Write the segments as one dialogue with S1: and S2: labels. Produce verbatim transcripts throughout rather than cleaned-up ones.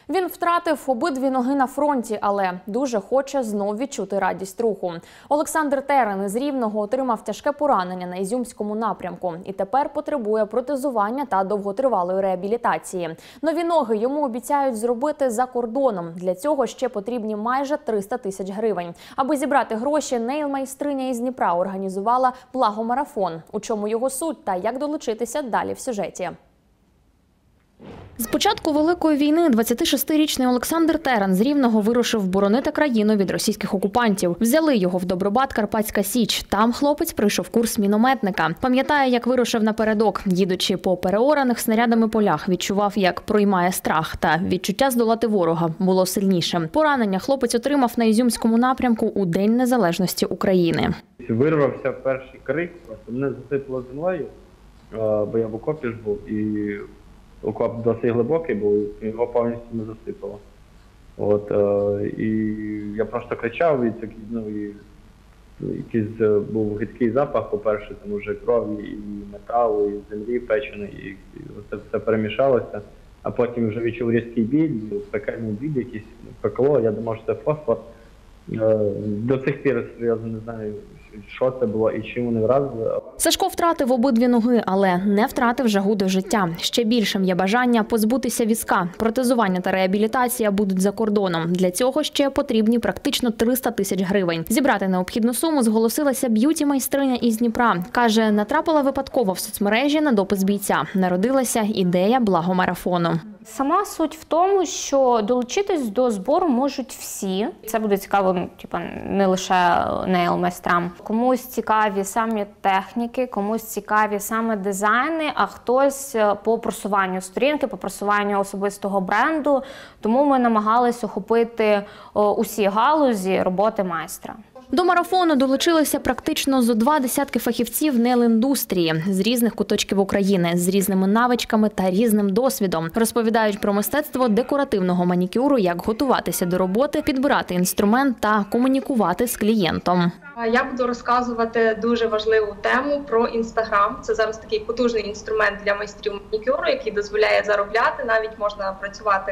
S1: Він втратив обидві ноги на фронті, але дуже хоче знов відчути радість руху. Олександр Терен із Рівного отримав тяжке поранення на Ізюмському напрямку і тепер потребує протезування та довготривалої реабілітації. Нові ноги йому обіцяють зробити за кордоном. Для цього ще потрібні майже триста тисяч гривень. Аби зібрати гроші, нейл-майстриня із Дніпра організувала благомарафон. У чому його суть та як долучитися далі в сюжеті. З початку Великої війни двадцятишестирічний Олександр Терен з Рівного вирушив боронити країну від російських окупантів. Взяли його в Добробат, Карпатська Січ. Там хлопець пройшов курс мінометника. Пам'ятає, як вирушив напередок. Їдучи по переораних снарядами полях, відчував, як проймає страх. Та відчуття здолати ворога було сильніше. Поранення хлопець отримав на Ізюмському напрямку у День Незалежності України.
S2: Вирвався перший крик, мене засипало землею, бо я в окопі ж був. І окоп досить глибокий був, його повністю не засипало. От, е, і я просто кричав, і, ну, і якийсь був гидкий запах, по-перше, там вже крові, і металу, і землі печеної, і, і це все перемішалося. А потім вже відчув різкий біль, пекельний біль якийсь, пекло, я думав, що це фосфор. Е, до цих пір серйозно не знаю, що це було і чим вони вразили.
S1: Сашко втратив обидві ноги, але не втратив жагу до життя. Ще більшим є бажання позбутися візка. Протезування та реабілітація будуть за кордоном. Для цього ще потрібні практично триста тисяч гривень. Зібрати необхідну суму зголосилася б'юті-майстриня із Дніпра. Каже, натрапила випадково в соцмережі на допис бійця. Народилася ідея благомарафону.
S3: Сама суть в тому, що долучитись до збору можуть всі. Це буде цікаво, ну, типу, не лише нейл-майстрам. Комусь цікаві самі техніки, комусь цікаві саме дизайни, а хтось по просуванню сторінки, по просуванню особистого бренду. Тому ми намагалися охопити усі галузі роботи майстра.
S1: До марафону долучилися практично зо два десятки фахівців нейл-індустрії з різних куточків України, з різними навичками та різним досвідом. Розповідають про мистецтво декоративного манікюру, як готуватися до роботи, підбирати інструмент та комунікувати з клієнтом.
S4: Я буду розказувати дуже важливу тему про Інстаграм. Це зараз такий потужний інструмент для майстрів манікюру, який дозволяє заробляти, навіть можна працювати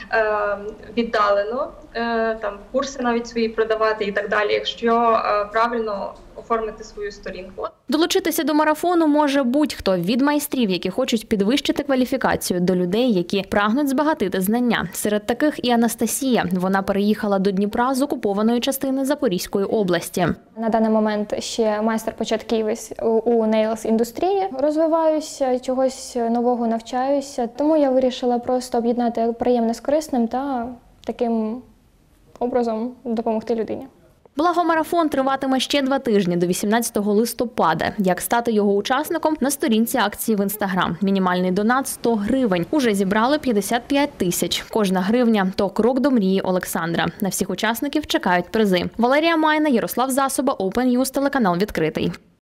S4: е, віддалено, е, там курси навіть свої продавати і так далі, якщо е, правильно оформити свою сторінку.
S1: Долучитися до марафону може будь-хто, від майстрів, які хочуть підвищити кваліфікацію, до людей, які прагнуть збагатити знання. Серед таких і Анастасія. Вона переїхала до Дніпра з окупованої частини Запорізької області.
S5: На даний момент ще майстер-початківець у нейлс-індустрії. Розвиваюся, чогось нового навчаюся. Тому я вирішила просто об'єднати приємне з корисним та таким образом допомогти людині.
S1: Благомарафон триватиме ще два тижні, до вісімнадцятого листопада. Як стати його учасником? На сторінці акції в Інстаграм. Мінімальний донат – сто гривень. Уже зібрали п'ятдесят п'ять тисяч. Кожна гривня – то крок до мрії Олександра. На всіх учасників чекають призи. Валерія Майна, Ярослав Засоба, Open News, телеканал «Відкритий».